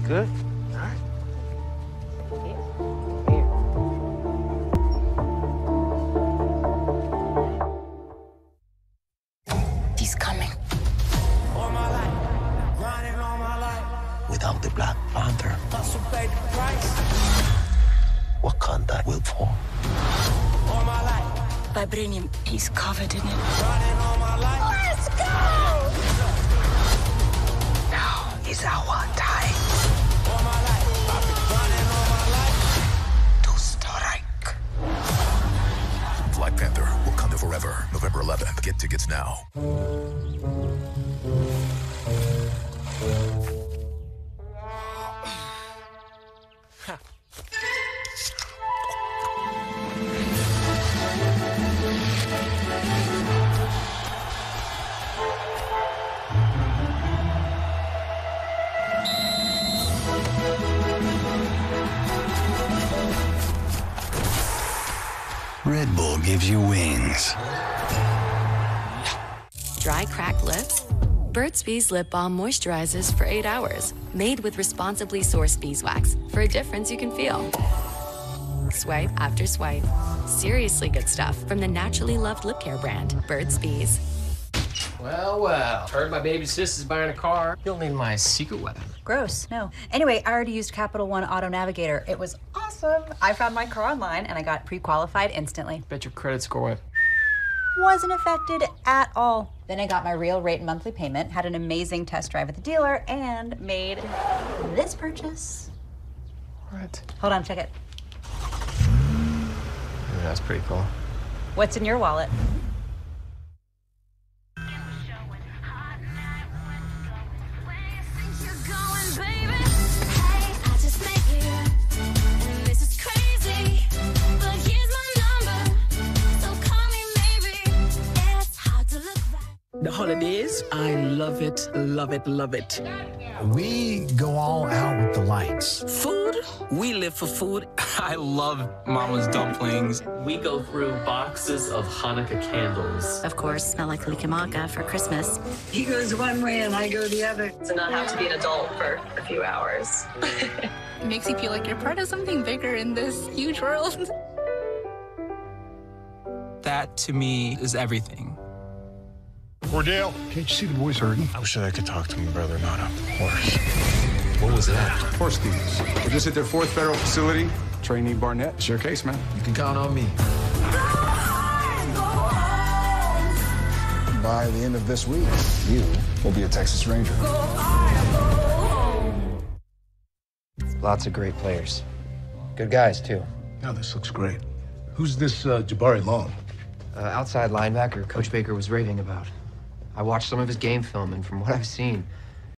Good? All right. He's coming. All my life, grinding all my life. Without the Black Panther, Hustle paid the price. Wakanda will fall. All my life, Vibranium, he's covered in it. grinding all my life. Let's go! Now is our time All my life, I've been grinding all my life. to strike. Black Panther, Wakanda Forever, November 11th. Get tickets now. Red Bull gives you wings. Dry, cracked lips? Burt's Bees Lip Balm moisturizes for 8 hours. Made with responsibly sourced beeswax for a difference you can feel. Swipe after swipe. Seriously good stuff from the naturally loved lip care brand, Burt's Bees. Well, well. Heard my baby sis is buying a car. You'll need my secret weapon. Gross. No. Anyway, I already used Capital One Auto Navigator. It was awesome. I found my car online and I got pre-qualified instantly. Bet your credit score went. Wasn't affected at all. Then I got my real rate and monthly payment, had an amazing test drive at the dealer, and made this purchase. What? Hold on, check it. Yeah, that's pretty cool. What's in your wallet? The holidays, I love it, love it, love it. We go all out with the lights. Food, we live for food. I love Mama's dumplings. We go through boxes of Hanukkah candles. Of course, smell like Likimaka for Christmas. He goes one way and I go the other. To not have to be an adult for a few hours. It makes you feel like you're part of something bigger in this huge world. That, to me, is everything. Cordell, can't you see the boy's hurting? I wish I could talk to my brother, not a horse. What was that? Horse thieves. We're just at their 4th federal facility. Trainee Barnett, it's your case, man. You can count on me. By the end of this week, you will be a Texas Ranger. Lots of great players. Good guys, too. Now this looks great. Who's this Jabari Long? Outside linebacker Coach Baker was raving about. I watched some of his game film, and from what I've seen,